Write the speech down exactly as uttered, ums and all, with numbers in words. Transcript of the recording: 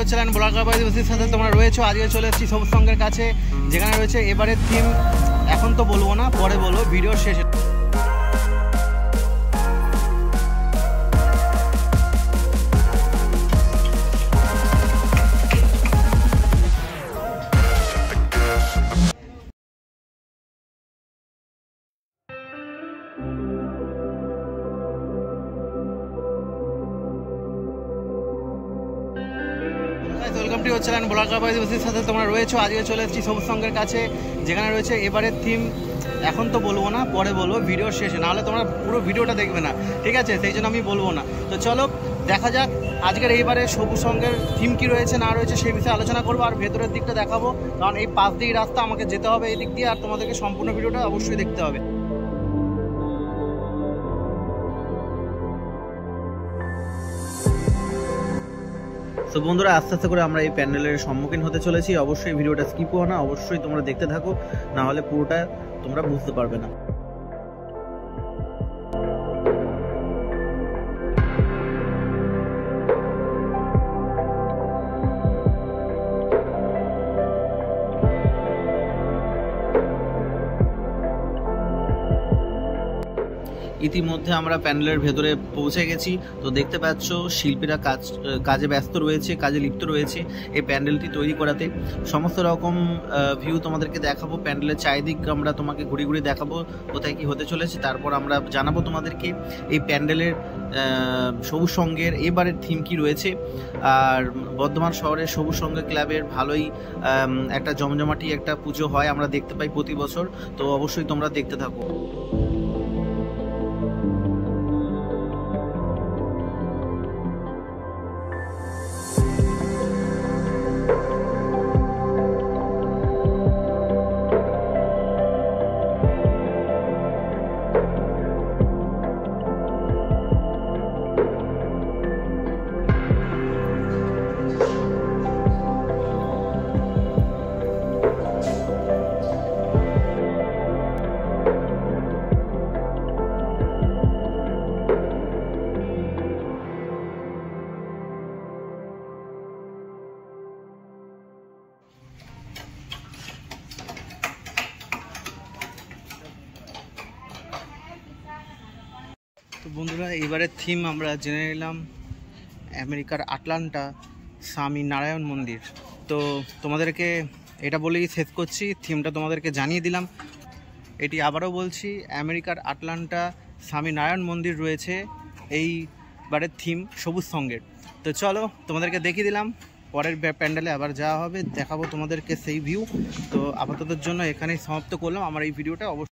Channel blogger বাড়ির সাথে তোমরা রয়েছো। আজকে চলে এসেছি সবুজ সঙ্গের কাছে, যেখানে রয়েছে এবারের থিম। এখন তো বলবো না, পরে বলবো ভিডিওর শেষে। ওয়েলকাম টু চ্যানেল ব্লগার বাড়ির সাথে তোমরা রয়েছো। আজকে চলে এসেছি সবুজ সঙ্গের কাছে, যেখানে রয়েছে এবারের থিম। এখন তো বলবো না, পরে বলবো ভিডিওর শেষে, নাহলে তোমরা পুরো ভিডিওটা দেখবে না, ঠিক আছে? সেই জন্য আমি বলবো না। তো চলো দেখা যাক আজকের এইবারে সবুজ সঙ্গের থিম কি রয়েছে না রয়েছে সেই বিষয়ে আলোচনা করবো, আর ভেতরের দিকটা দেখাবো, কারণ এই পাঁচ দিক রাস্তা আমাকে যেতে হবে এই দিক দিয়ে, আর তোমাদেরকে সম্পূর্ণ ভিডিওটা অবশ্যই দেখতে হবে। তো বন্ধুরা, আস্তে আস্তে করে আমরা এই প্যান্ডেলের সম্মুখীন হতে চলেছি। অবশ্যই ভিডিওটা স্কিপ করো না, অবশ্যই তোমরা দেখতে থাকো, না হলে পুরোটা তোমরা বুঝতে পারবে না। ইতিমধ্যে আমরা প্যান্ডেলের ভেতরে পৌঁছে গেছি। তো দেখতে পাচ্ছ শিল্পীরা কাজ কাজে ব্যস্ত রয়েছে, কাজে লিপ্ত রয়েছে এই প্যান্ডেলটি তৈরি করাতে। সমস্ত রকম ভিউ তোমাদেরকে দেখাবো, প্যান্ডেলের চারিদিক আমরা তোমাকে ঘুরে ঘুরে দেখাবো কোথায় কি হতে চলেছে। তারপর আমরা জানাবো তোমাদেরকে এই প্যান্ডেলের সবুজ সঙ্গের এবারের থিম কি রয়েছে। আর বর্ধমান শহরের সবুজ সঙ্গ ক্লাবের ভালোই একটা জমজমাটি একটা পুজো হয়, আমরা দেখতে পাই প্রতি বছর। তো অবশ্যই তোমরা দেখতে থাকো। তো বন্ধুরা, এবারের থিম আমরা জেনে নিলাম আমেরিকার আটলান্টা স্বামী নারায়ণ মন্দির। তো তোমাদেরকে এটা বলেই শেষ করছি, থিমটা তোমাদেরকে জানিয়ে দিলাম। এটি আবারও বলছি, আমেরিকার আটলান্টা স্বামী নারায়ণ মন্দির রয়েছে এইবারের থিম সবুজ সঙ্গের। তো চলো তোমাদেরকে দেখিয়ে দিলাম, পরের প্যান্ডেলে আবার যাওয়া হবে, দেখাবো তোমাদেরকে সেই ভিউ। তো আপাততের জন্য এখানেই সমাপ্ত করলাম আমার এই ভিডিওটা। অবশ্যই